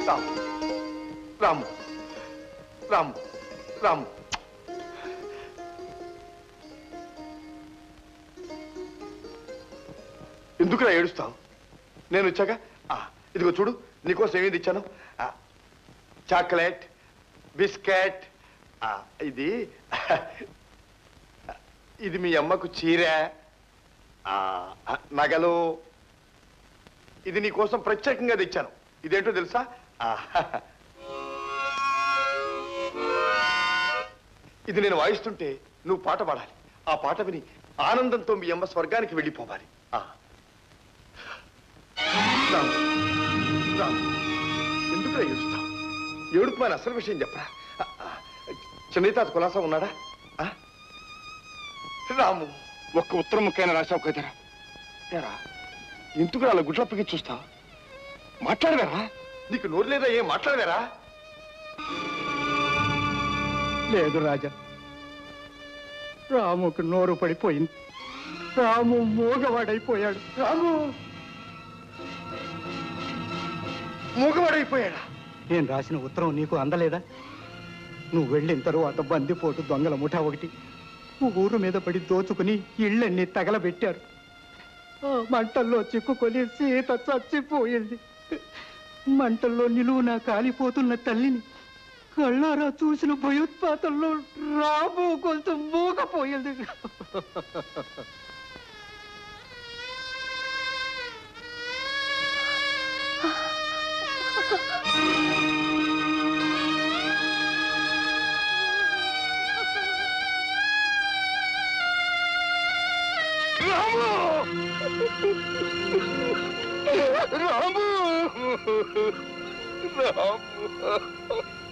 రాము రాము రాము రాము ఎందుకురా ఏడుస్తావు? నేను వచ్చాక ఇదిగో చూడు, నీకోసం ఏమేది ఇచ్చాను. చాక్లెట్, బిస్కెట్, ఇది ఇది మీ అమ్మకు చీర, నగలు. ఇది నీకోసం ప్రత్యేకంగా తెచ్చాను. ఇదేంటో తెలుసా? ఇది నేను వాయిస్తుంటే నువ్వు పాట పాడాలి. ఆ పాట విని ఆనందంతో మీ అమ్మ స్వర్గానికి వెళ్ళిపోవాలి. ఎందుకు ఏడుస్తావు? ఏడుపు అని అసలు విషయం చెప్పరా? చిన్నయ్య తాత కులాసా ఉన్నాడా? రాము, ఒక్క ఉత్తరం ముక్కైనా రాశావు కదరా? ఎందుకు అలా గుడ్లప్పకి చూస్తావు? మాట్లాడవేరా? నీకు నోరు లేదా? ఏం మాట్లాడవేరా? లేదు రాజా, రాముకు నోరు పడిపోయింది. రాము మూగవాడైపోయాడు. రాము మూగవాడైపోయాడా? నేను రాసిన ఉత్తరం నీకు అందలేదా? నువ్వు వెళ్ళిన తరువాత బందిపోటు దొంగల ముఠా ఒకటి ఊరు మీద పడి దోచుకుని ఇళ్ళన్నీ తగలబెట్టారు. ఆ మంటల్లో చిక్కుకొని సీత చచ్చిపోయింది. మంటల్లో నిలువున కాలిపోతున్న తల్లిని కళ్ళారా చూసిన భయోత్పాతంలో రాము కొంచెం మూగపోయింది. రాము రాము రాము